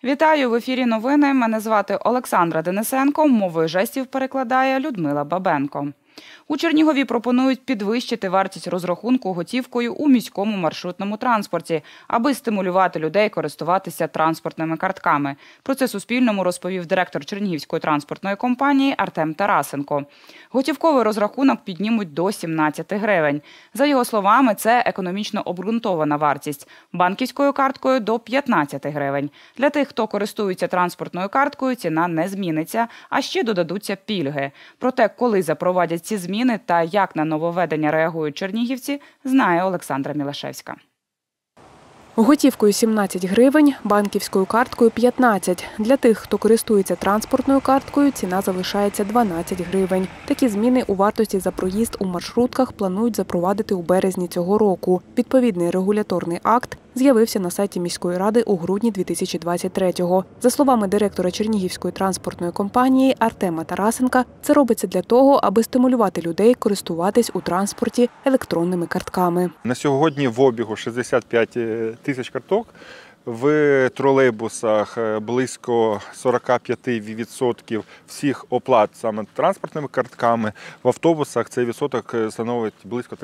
Вітаю! В ефірі новини. Мене звати Олександра Денисенко. Мовою жестів перекладає Людмила Бабенко. У Чернігові пропонують підвищити вартість розрахунку готівкою у міському маршрутному транспорті, аби стимулювати людей користуватися транспортними картками. Про це Суспільному розповів директор Чернігівської транспортної компанії Артем Тарасенко. Готівковий розрахунок піднімуть до 17 гривень. За його словами, це економічно обґрунтована вартість. Банківською карткою – до 15 гривень. Для тих, хто користується транспортною карткою, ціна не зміниться, а ще додадуться пільги. Проте, коли запровадять ці зміни та як на нововведення реагують чернігівці, знає Олександра Мілашевська. Готівкою 17 гривень, банківською карткою 15. Для тих, хто користується транспортною карткою, ціна залишається 12 гривень. Такі зміни у вартості за проїзд у маршрутках планують запровадити у березні цього року. Відповідний регуляторний акт з'явився на сайті міської ради у грудні 2023-го. За словами директора Чернігівської транспортної компанії Артема Тарасенка, це робиться для того, аби стимулювати людей користуватись у транспорті електронними картками. На сьогодні в обігу 65 тисяч карток. В тролейбусах близько 45% всіх оплат саме транспортними картками. В автобусах цей відсоток становить близько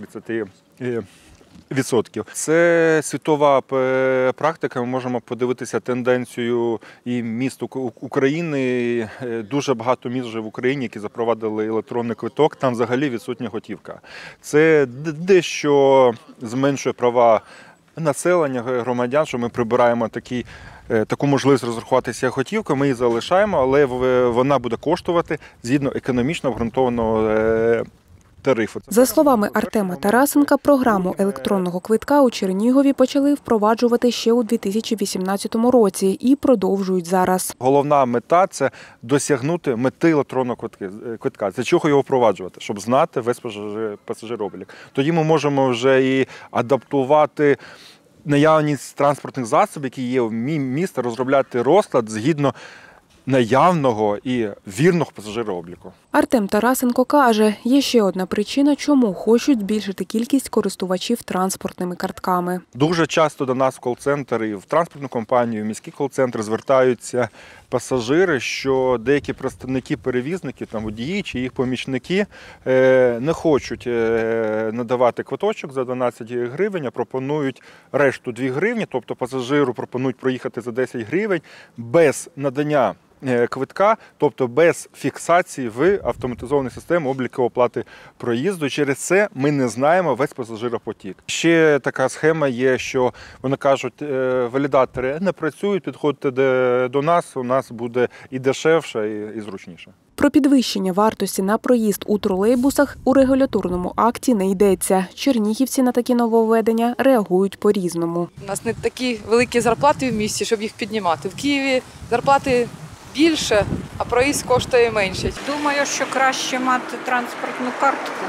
30%. Це світова практика. Ми можемо подивитися тенденцію і міст України. Дуже багато міст вже в Україні, які запровадили електронний квиток. Там взагалі відсутня готівка. Це дещо зменшує права населення, громадян, що ми прибираємо таку можливість розрахуватися готівкою, ми її залишаємо, але вона буде коштувати згідно економічно обґрунтованого тарифу. За словами Артема Тарасенка, програму електронного квитка у Чернігові почали впроваджувати ще у 2018 році і продовжують зараз. Головна мета – це досягнути мети електронного квитка. Для чого його впроваджувати? Щоб знати весь пасажироблік. Тоді ми можемо вже і адаптувати наявність транспортних засобів, які є в місті, розробляти розклад згідно наявного і вірного пасажиробліку. Артем Тарасенко каже, є ще одна причина, чому хочуть збільшити кількість користувачів транспортними картками. Дуже часто до нас в кол-центр і в транспортну компанію, в міський кол-центр звертаються пасажири, що деякі представники-перевізники, водії чи їх помічники не хочуть надавати квиточок за 12 гривень, а пропонують решту 2 гривні, тобто пасажиру пропонують проїхати за 10 гривень без надання квитка, тобто без фіксації в автоматизованій системі обліку оплати проїзду. Через це ми не знаємо весь пасажиропотік. Ще така схема є, що вони кажуть, валідатори не працюють, підходьте до нас, у нас буде і дешевше, і зручніше. Про підвищення вартості на проїзд у тролейбусах у регуляторному акті не йдеться. Чернігівці на такі нововведення реагують по-різному. У нас не такі великі зарплати в місті, щоб їх піднімати. В Києві зарплати більше, а проїзд коштує менше. Думаю, що краще мати транспортну картку.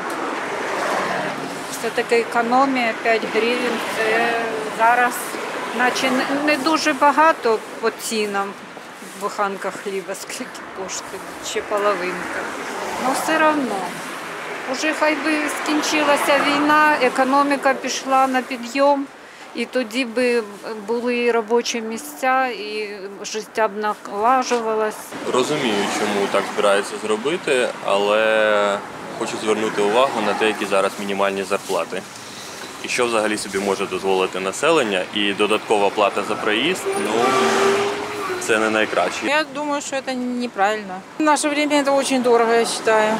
Все-таки економія 5 гривень. Це зараз наче не дуже багато по цінам. Буханка хліба скільки коштує, чи половинка. Але все одно. Уже хай би скінчилася війна, економіка пішла на підйом. І тоді б були робочі місця, і життя б налажувалось. Розумію, чому так збираються зробити, але хочу звернути увагу на те, які зараз мінімальні зарплати. І що взагалі собі може дозволити населення, і додаткова плата за проїзд, це не найкраще. Я думаю, що це неправильно. В наше время це дуже дорого, я вважаю.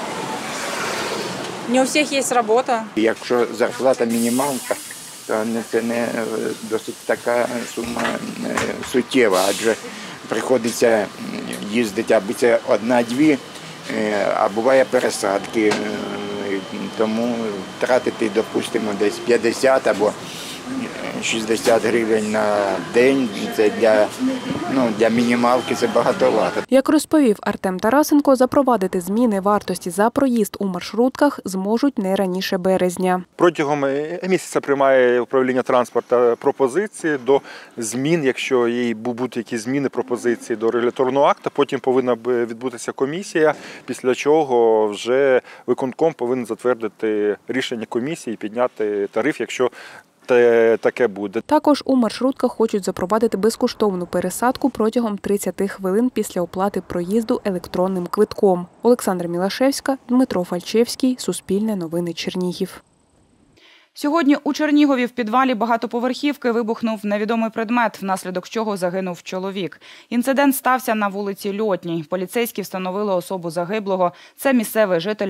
Не у всіх є робота. Якщо зарплата мінімалка, то це не досить така сума суттєва, адже приходиться їздити, аби це 1-2, а буває пересадки, тому тратити, допустимо, десь 50 або 60 гривень на день, це для мінімалки це багатовато. Як розповів Артем Тарасенко, запровадити зміни вартості за проїзд у маршрутках зможуть не раніше березня. Протягом місяця приймає управління транспорту пропозиції до змін, якщо будуть якісь зміни пропозиції до регуляторного акту, потім повинна відбутися комісія, після чого вже виконком повинен затвердити рішення комісії і підняти тариф, якщо таке буде. Також у маршрутках хочуть запровадити безкоштовну пересадку протягом 30 хвилин після оплати проїзду електронним квитком. Олександра Мілашевська, Дмитро Фальчевський, Суспільне новини Чернігів. Сьогодні у Чернігові в підвалі багатоповерхівки вибухнув невідомий предмет, внаслідок чого загинув чоловік. Інцидент стався на вулиці Льотній. Поліцейські встановили особу загиблого. Це місцевий житель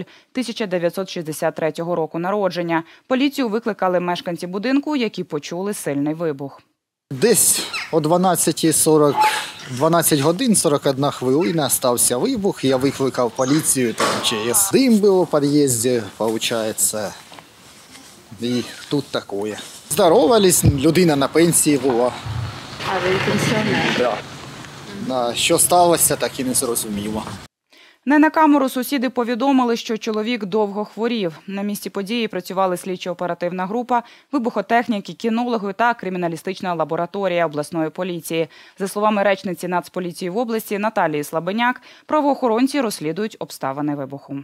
1963 року народження. Поліцію викликали мешканці будинку, які почули сильний вибух. Десь о 12:40, 12 годин 41 хвилина стався вибух. Я викликав поліцію, там ЧС. Дим був у під'їзді, виходить. І тут таке. Здоровались, людина на пенсії була. А ви пенсіонер? Так. Що сталося, так і не зрозуміло. Не на камеру сусіди повідомили, що чоловік довго хворів. На місці події працювали слідчо-оперативна група, вибухотехніки, кінологи та криміналістична лабораторія обласної поліції. За словами речниці Нацполіції в області Наталії Слабеняк, правоохоронці розслідують обставини вибуху.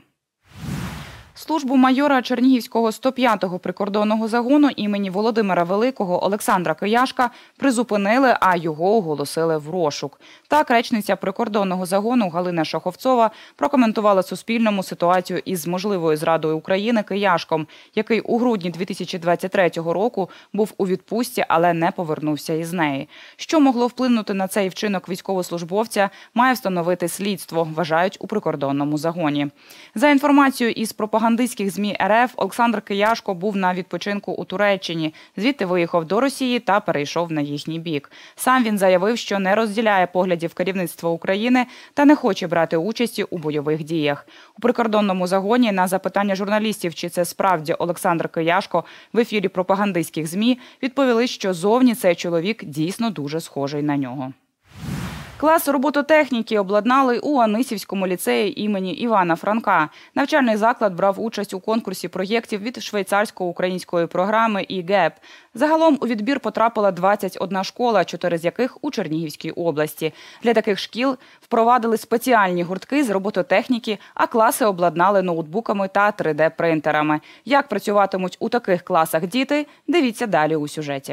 Службу майора Чернігівського 105-го прикордонного загону імені Володимира Великого Олександра Кияшка призупинили, а його оголосили в розшук. Так, речниця прикордонного загону Галина Шаховцова прокоментувала Суспільному ситуацію із можливою зрадою України Кияшком, який у грудні 2023 року був у відпустці, але не повернувся із неї. Що могло вплинути на цей вчинок військовослужбовця, має встановити слідство, вважають у прикордонному загоні. За інформацією із пропагандистських ЗМІ РФ, Олександр Кияшко був на відпочинку у Туреччині. Звідти виїхав до Росії та перейшов на їхній бік. Сам він заявив, що не розділяє поглядів керівництва України та не хоче брати участі у бойових діях. У прикордонному загоні на запитання журналістів, чи це справді Олександр Кияшко, в ефірі пропагандистських ЗМІ відповіли, що зовні цей чоловік дійсно дуже схожий на нього. Клас робототехніки обладнали у Анисівському ліцеї імені Івана Франка. Навчальний заклад брав участь у конкурсі проєктів від швейцарсько-української програми «ІГЕП». Загалом у відбір потрапила 21 школа, 4 з яких у Чернігівській області. Для таких шкіл впровадили спеціальні гуртки з робототехніки, а класи обладнали ноутбуками та 3D-принтерами. Як працюватимуть у таких класах діти, дивіться далі у сюжеті.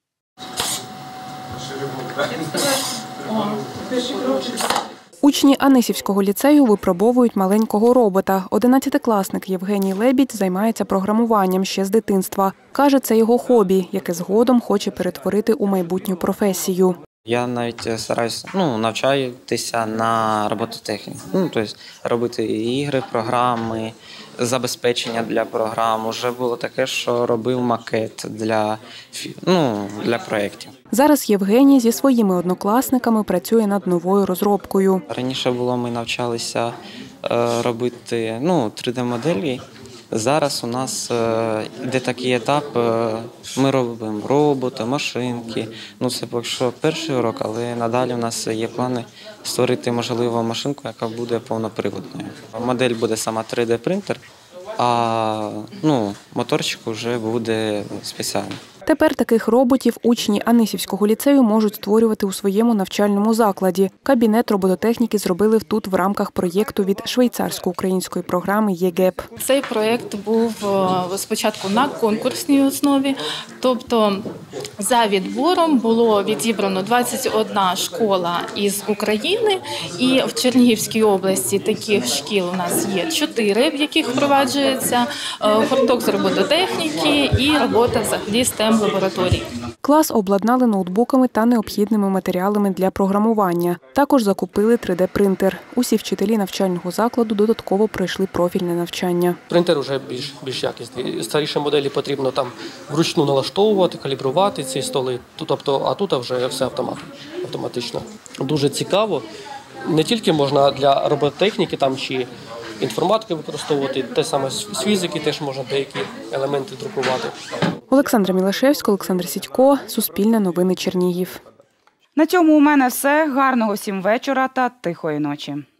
Учні Анисівського ліцею випробовують маленького робота. 11-класник Євгеній Лебідь займається програмуванням ще з дитинства. Каже, це його хобі, яке згодом хоче перетворити у майбутню професію. Я навіть стараюся навчатися на робототехніку. Тобто робити ігри, програми, забезпечення для програм. Уже було таке, що робив макет для проєктів. Зараз Євгеній зі своїми однокласниками працює над новою розробкою. Раніше ми навчалися робити 3D-моделі. Зараз у нас йде такий етап, ми робимо роботи, машинки. Це поки що перший урок, але надалі у нас є плани створити, можливо, машинку, яка буде повноприводною. Модель буде сама 3D-принтер, а моторчик вже буде спеціальний. Тепер таких роботів учні Анисівського ліцею можуть створювати у своєму навчальному закладі. Кабінет робототехніки зробили тут в рамках проєкту від швейцарсько-української програми «ЄГЕП». Цей проєкт був спочатку на конкурсній основі, тобто за відбором було відібрано 21 школа із України, і в Чернігівській області таких шкіл у нас є 4, в яких впроваджується гурток з робототехніки і робота взагалі STEM-лабораторій. Клас обладнали ноутбуками та необхідними матеріалами для програмування. Також закупили 3D-принтер. Усі вчителі навчального закладу додатково пройшли профільне навчання. Принтер вже більш якісний. Старіші моделі потрібно там вручну налаштовувати, калібрувати ці столи. А тут вже все автоматично. Дуже цікаво. Не тільки можна для робототехніки чи інформатики використовувати, те саме з фізики теж можна деякі елементи друкувати. Олександра Мілашевська, Олександр Сідько, Суспільне новини Чернігів. На цьому у мене все. Гарного всім вечора та тихої ночі.